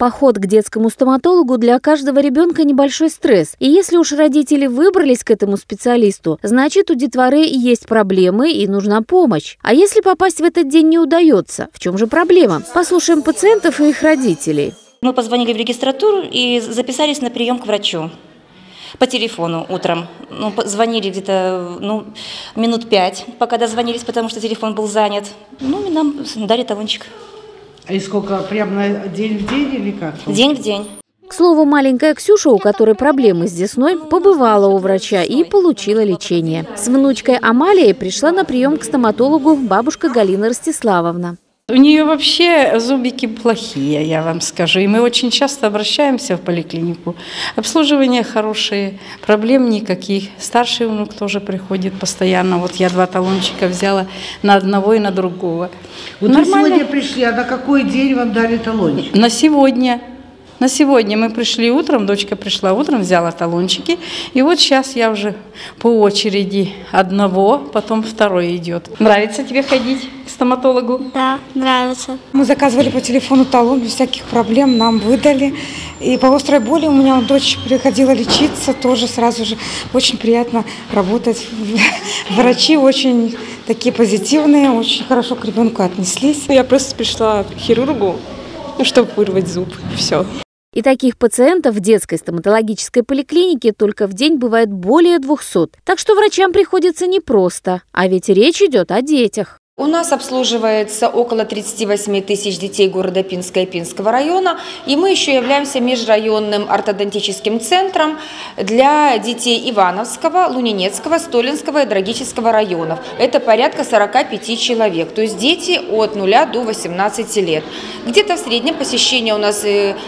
Поход к детскому стоматологу для каждого ребенка небольшой стресс. И если уж родители выбрались к этому специалисту, значит, у детворы есть проблемы и нужна помощь. А если попасть в этот день не удается, в чем же проблема? Послушаем пациентов и их родителей. Мы позвонили в регистратуру и записались на прием к врачу по телефону утром. Звонили где-то минут 5, пока дозвонились, потому что телефон был занят. И нам дали талончик. И сколько, прям на день в день или как? День в день. К слову, маленькая Ксюша, у которой проблемы с десной, побывала у врача и получила лечение. С внучкой Амалией пришла на прием к стоматологу бабушка Галина Ростиславовна. У нее вообще зубики плохие, я вам скажу. И мы очень часто обращаемся в поликлинику. Обслуживание хорошее, проблем никаких. Старший внук тоже приходит постоянно. Вот я 2 талончика взяла на одного и на другого. Вот вы сегодня пришли, а на какой день вам дали талончик? На сегодня. На сегодня мы пришли утром, дочка пришла утром, взяла талончики. И вот сейчас я уже по очереди одного, потом второй идет. Нравится тебе ходить к стоматологу? Да, нравится. Мы заказывали по телефону талон, без всяких проблем нам выдали. И по острой боли у меня дочь приходила лечиться, тоже сразу же очень приятно работать. Врачи очень такие позитивные, очень хорошо к ребенку отнеслись. Я просто пришла к хирургу, чтобы вырвать зуб, и все. И таких пациентов в детской стоматологической поликлинике только в день бывает более 200. Так что врачам приходится непросто, а ведь речь идет о детях. У нас обслуживается около 38 тысяч детей города Пинска и Пинского района, и мы еще являемся межрайонным ортодонтическим центром для детей Ивановского, Лунинецкого, Столинского и Драгического районов. Это порядка 45 человек, то есть дети от 0 до 18 лет. Где-то в среднем посещение у нас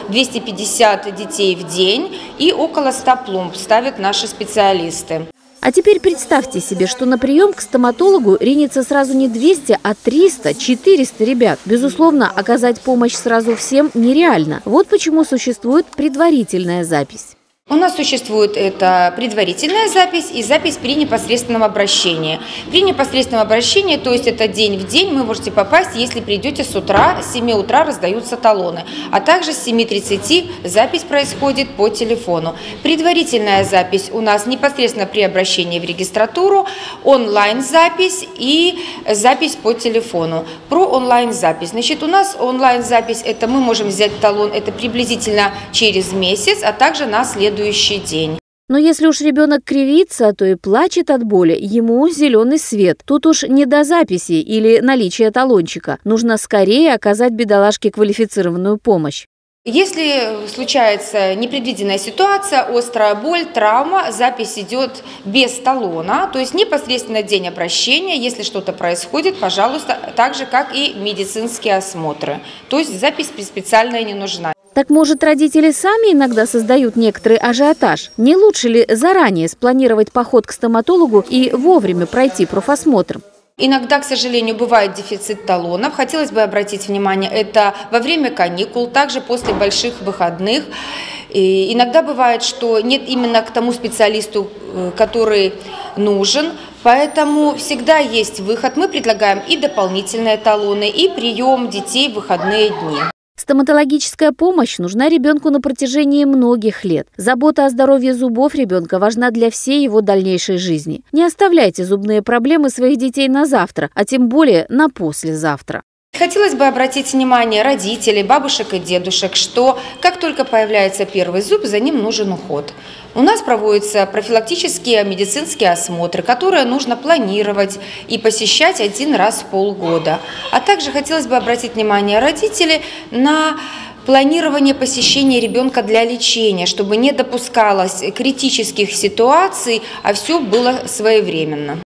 250 детей в день и около 100 пломб ставят наши специалисты. А теперь представьте себе, что на прием к стоматологу ринется сразу не 200, а 300, 400 ребят. Безусловно, оказать помощь сразу всем нереально. Вот почему существует предварительная запись. У нас существует это предварительная запись и запись при непосредственном обращении. При непосредственном обращении, то есть это день в день, вы можете попасть, если придете с утра, с 7 утра раздаются талоны, а также с 7:30 запись происходит по телефону. Предварительная запись у нас непосредственно при обращении в регистратуру, онлайн-запись и запись по телефону. Про онлайн-запись. Значит, у нас онлайн-запись, это мы можем взять талон, это приблизительно через месяц, а также на следующий день. Но если уж ребенок кривится, то и плачет от боли, ему зеленый свет. Тут уж не до записи или наличия талончика. Нужно скорее оказать бедолажке квалифицированную помощь. Если случается непредвиденная ситуация, острая боль, травма, запись идет без талона, то есть непосредственно день обращения, если что-то происходит, пожалуйста, так же, как и медицинские осмотры. То есть запись специальная не нужна. Так может, родители сами иногда создают некоторый ажиотаж? Не лучше ли заранее спланировать поход к стоматологу и вовремя пройти профосмотр? Иногда, к сожалению, бывает дефицит талонов. Хотелось бы обратить внимание, это во время каникул, также после больших выходных. И иногда бывает, что нет именно к тому специалисту, который нужен, поэтому всегда есть выход. Мы предлагаем и дополнительные талоны, и прием детей в выходные дни. Стоматологическая помощь нужна ребенку на протяжении многих лет. Забота о здоровье зубов ребенка важна для всей его дальнейшей жизни. Не оставляйте зубные проблемы своих детей на завтра, а тем более на послезавтра. Хотелось бы обратить внимание родителей, бабушек и дедушек, что как только появляется первый зуб, за ним нужен уход. У нас проводятся профилактические медицинские осмотры, которые нужно планировать и посещать 1 раз в полгода. А также хотелось бы обратить внимание родителей на планирование посещения ребенка для лечения, чтобы не допускалось критических ситуаций, а все было своевременно.